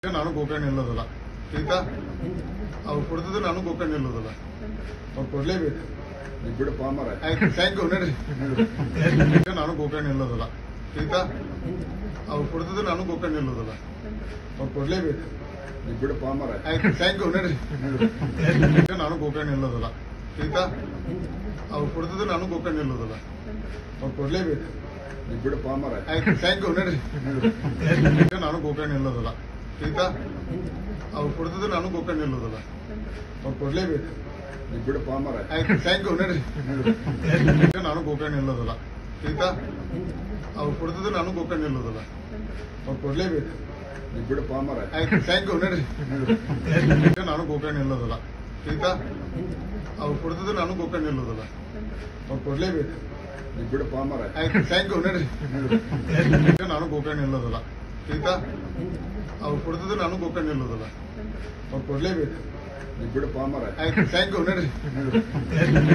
ನಾನು ಗೋಕರ್ಣ ನಿಲ್ಲೋದಿಲ್ಲ. ಆಯ್ತಾ, ಅವ್ರು ಕೊಡ್ತಿದ್ರೆ ನಾನು ಗೋಕರ್ಣ ನಿಲ್ಲೋದಿಲ್ಲ. ಅವ್ರು ಕೊಡ್ಲೇಬೇಕು. ಬಿಡಪ್ಪ ಮಾರ. ಆಯ್ತು, ಥ್ಯಾಂಕ್ ಯು. ನಡ್ರಿ. ನಾನು ಗೋಕರ್ಣ ನಿಲ್ಲೋದಿಲ್ಲ. ಆಯ್ತಾ, ಅವ್ರು ಕೊಡ್ತಿದ್ರೆ ನಾನು ಗೋಕರ್ಣ ನಿಲ್ಲೋದಿಲ್ಲ. ಅವ್ರು ಕೊಡ್ಲೇಬೇಕು. ಬಿಡಪ್ಪ ಮಾರ. ಆಯ್ತು, ಥ್ಯಾಂಕ್ ಯು. ನಡ್ರಿ. ನಾನು ಗೋಕರ್ಣ ನಿಲ್ಲೋದಿಲ್ಲ. ಆಯ್ತಾ, ಅವ್ರು ಕೊಡ್ತಿದ್ರೆ ನಾನು ಗೋಕರ್ಣ ನಿಲ್ಲೋದಿಲ್ಲ. ಅವ್ರು ಕೊಡ್ಲೇಬೇಕು. ಬಿಡಪ್ಪ ಮಾರ. ಆಯ್ತು, ಥ್ಯಾಂಕ್ ಯು. ನಡ್ರಿ. ನಾನು ಗೋಕರ್ಣ ನಿಲ್ಲೋದಿಲ್ಲ. ಆಯ್ತಾ, ಅವ್ರು ಕೊಡ್ತಿದ್ರೆ ನಾನು ಗೋಕರ್ಣ ನಿಲ್ಲೋದಿಲ್ಲ. ಅವ್ರು ಕೊಡ್ಲೇಬೇಕು. ಬಿಡಪ್ಪ ಮಾರ. ಆಯ್ತು, ಥ್ಯಾಂಕ್ ಯು. ನಡ್ರಿ. ನಾನು ಗೋಕರ್ಣ ನಿಲ್ಲೋದಿಲ್ಲ. ಆಯ್ತಾ, ಅವ್ರು ಕೊಡ್ತಿದ್ರೆ ನಾನು ಗೋಕರ್ಣ ನಿಲ್ಲೋದಿಲ್ಲ. ಅವ್ರು ಕೊಡ್ಲೇಬೇಕು. ಬಿಡಪ್ಪ ಮಾರ. ಆಯ್ತು, ಥ್ಯಾಂಕ್ ಯು. ನಡ್ರಿ. ನಾನು ಗೋಕರ್ಣ ನಿಲ್ಲೋದಿಲ್ಲ. ಆಯ್ತಾ, ಅವ್ರು ಕೊಡ್ತಿದ್ರೆ ನಾನು ಗೋಕರ್ಣ ನಿಲ್ಲೋದಿಲ್ಲ. ಅವ್ರು ಕೊಡ್ಲೇಬೇಕು. ಬಿಡಪ್ಪ ಮಾರ. ಆಯ್ತು, ಥ್ಯಾಂಕ್ ಯು. ನಡ್ರಿ. ನಾನು ಗೋಕರ್ಣ ನಿಲ್ಲೋದಿಲ್ಲ. ಆಯ್ತಾ, ಅವ್ರು ಕೊಡ್ತಿದ್ರೆ ನಾನು ಗೋಕರ್ಣ ನಿಲ್ಲೋದಿಲ್ಲ. ಅವ್ರು ಕೊಡ್ಲೇಬೇಕು. ಬಿಡಪ್ಪ ಮಾರ. ಆಯ್ತು, ಥ್ಯಾಂಕ್ ಯು. ನಡ್ರಿ.